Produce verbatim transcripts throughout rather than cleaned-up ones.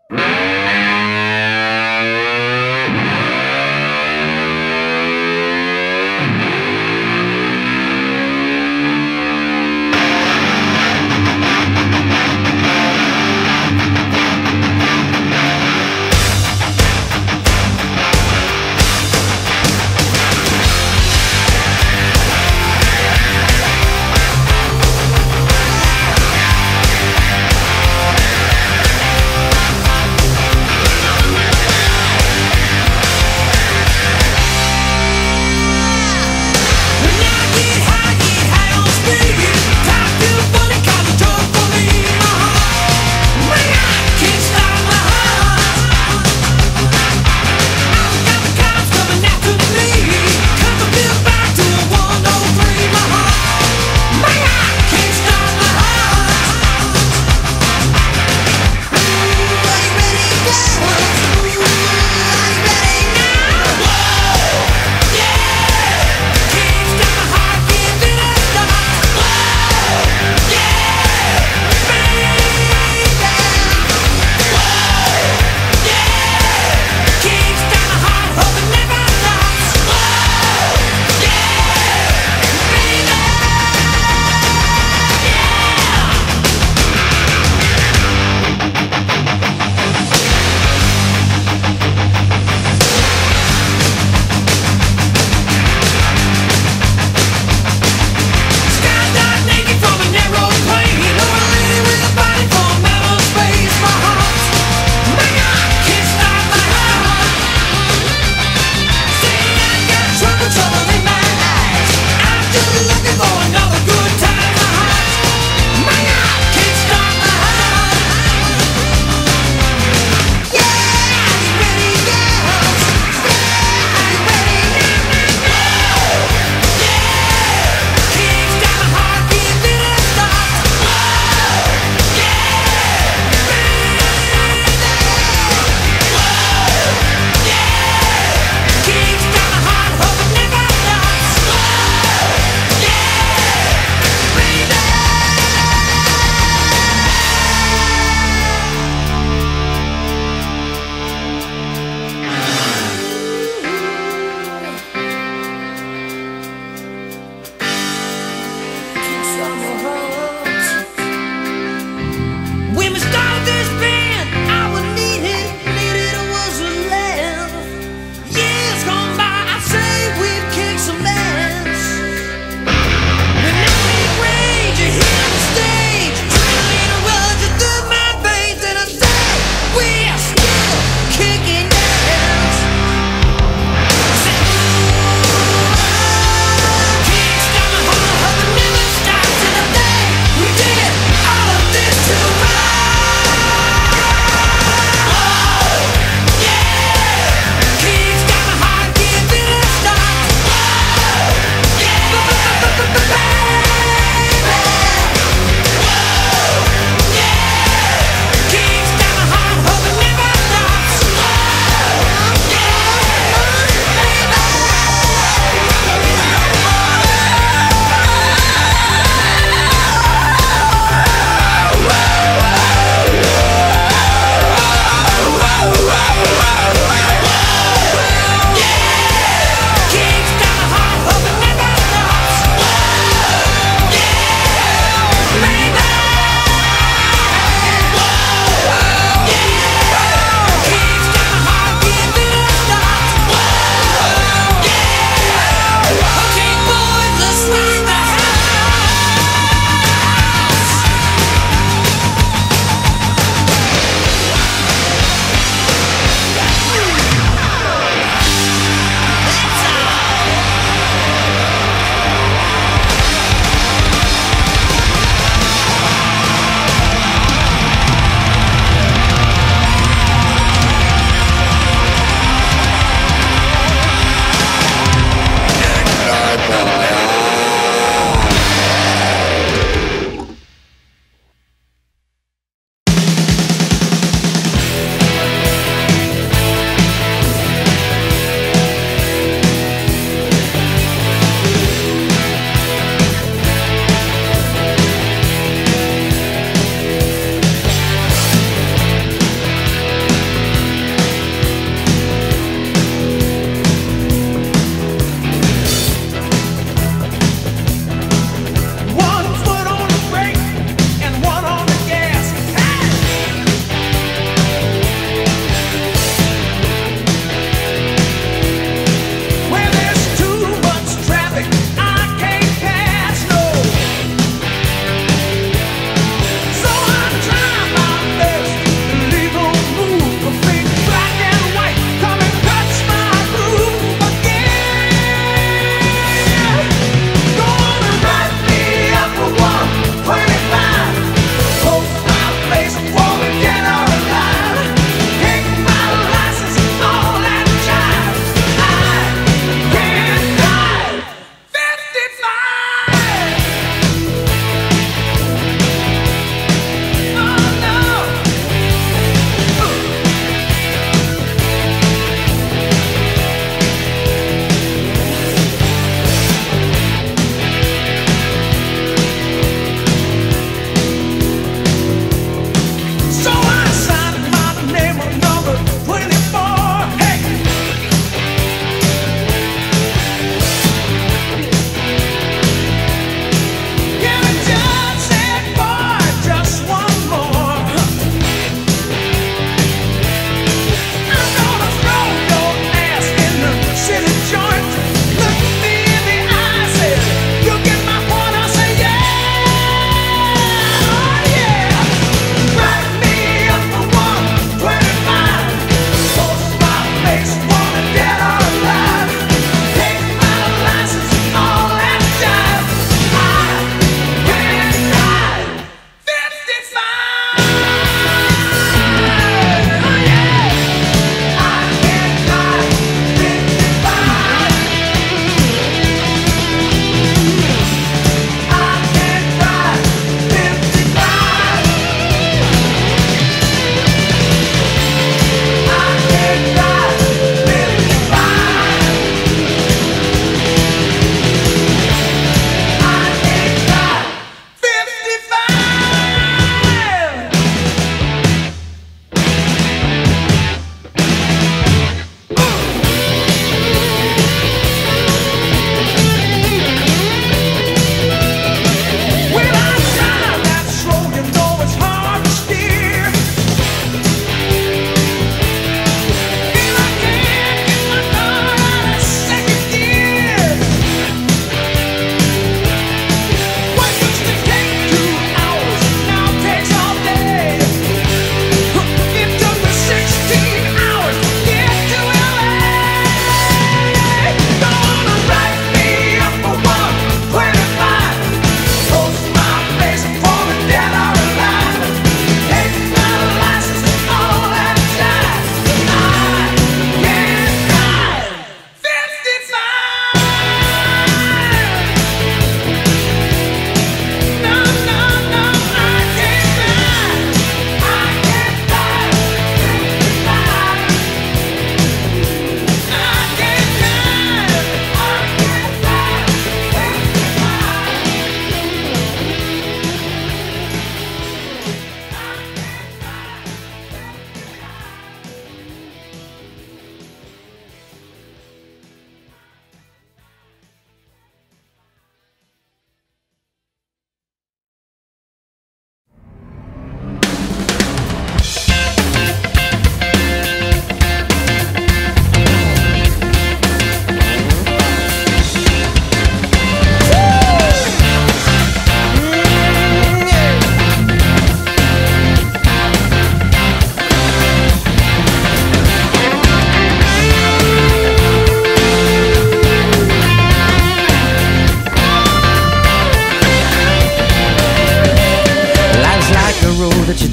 Never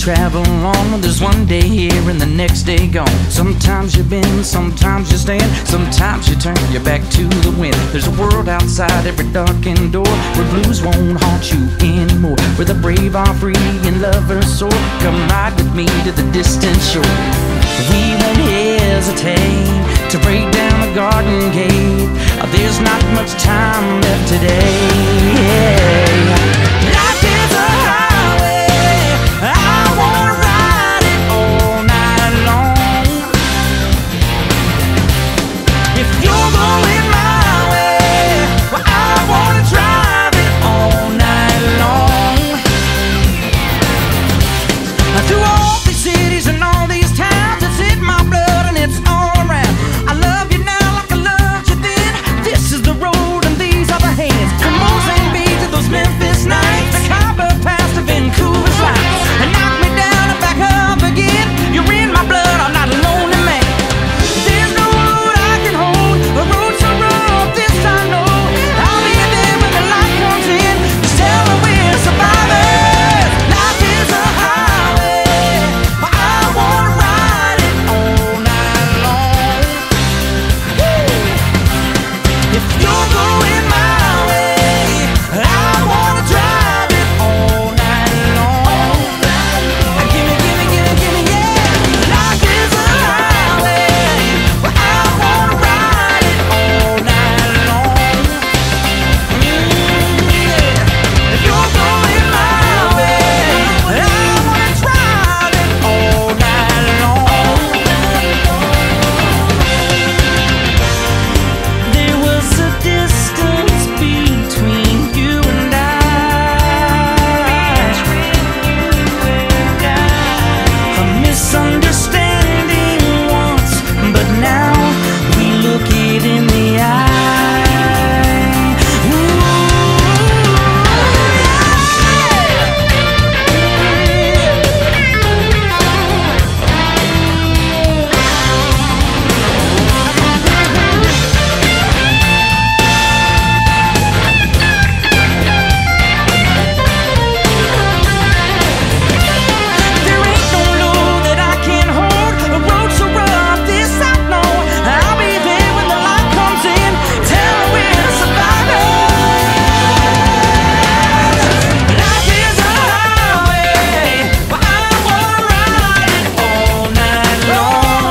travel on. There's one day here and the next day gone. Sometimes you bend, sometimes you stand, sometimes you turn your back to the wind. There's a world outside every darkened door, where blues won't haunt you anymore, where the brave are free and lovers soar. Come ride with me to the distant shore. We won't hesitate to break down the garden gate. There's not much time left today. Life is a highway, I wanna ride it all night long. If you're going my way, well, I wanna drive it all night long. Through all these cities and all these towns, it's in my blood and it's all around. I love you now like I loved you then. This is the road and these are the hands. From Mozambique Beach to those Memphis nights, the Khyber Pass to Vancouver's lights, and knock me down and back up again. You're in my blood, I'm not a lonely man. There's no road I can hold, a road so rough, this I know. I'll be there when the light comes in. Just tell me we're survivors. Life is a highway, I wanna ride it all night long. If you're going my way, I wanna drive it all night long. Gimme, gimme, gimme, gimme, yeah. Life is a highway, I wanna ride it all night long. Mm, yeah. If you're going my way, I wanna drive it all night long. There was a distance between you and I, a misunderstanding once, but now we look it in the eye. Ooh. There ain't no load that I can't hold, a road so rough, this I know. I'll be there when the light comes in. Tell me we're survivors. Life is a highway, I wanna ride it all night long.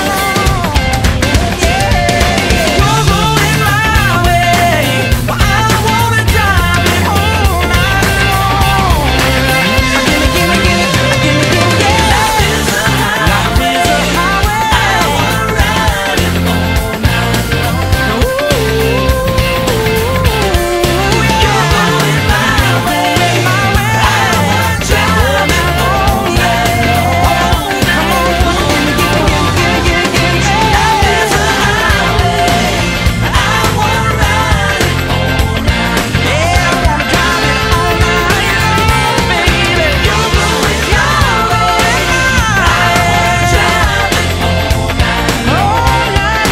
Yeah, you're going my way, I wanna drive it all night long. Gimme, gimme, gimme, gimme, gimme, yeah. Life is a highway, I wanna ride it all night long. You're going my way, my way, I wanna drive it all night long. Come on, gimme, gimme, gimme, gimme, gimme, gimme, yeah. Life is a highway, I wanna ride it all night. Yeah, I wanna drive it all night long, baby. You're going your way, I wanna drive it all night, all night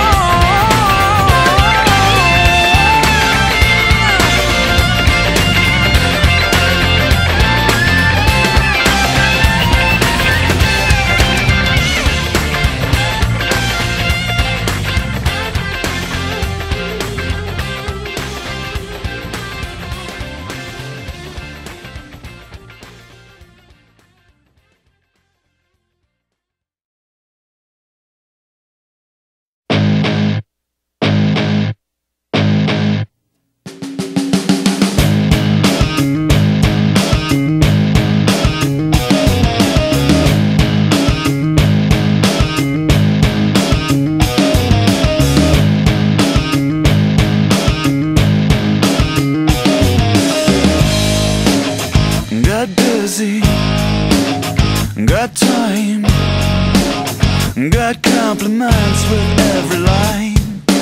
got busy, got time, got compliments with every line,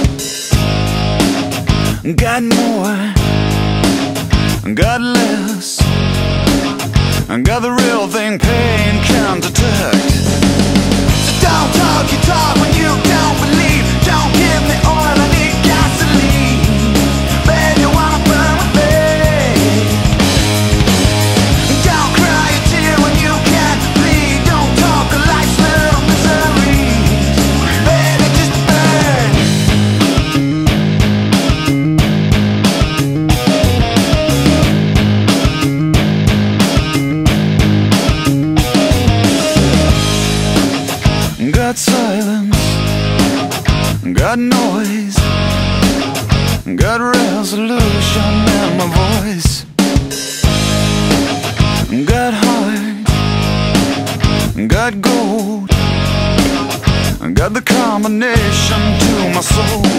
got more, got less, got the real thing paying countertax. So don't talk your talk when you don't believe. Don't give me oil, I need gasoline. Baby, you wanna burn with me? Don't cry a tear when you can't got noise, got resolution in my voice, got heart, got gold, got the combination to my soul.